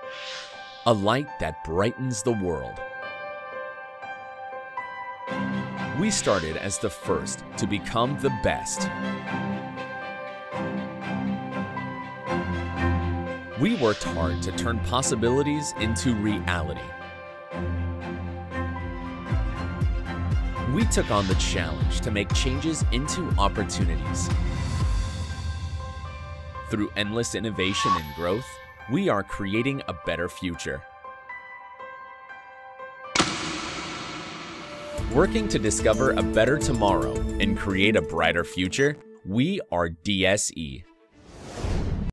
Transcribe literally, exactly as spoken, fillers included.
A light that brightens the world. We started as the first to become the best. We worked hard to turn possibilities into reality. We took on the challenge to make changes into opportunities. Through endless innovation and growth, we are creating a better future. Working to discover a better tomorrow and create a brighter future, we are D S E.